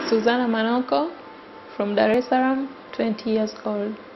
Suzana Manoko from Dar es Salaam, 20 years old.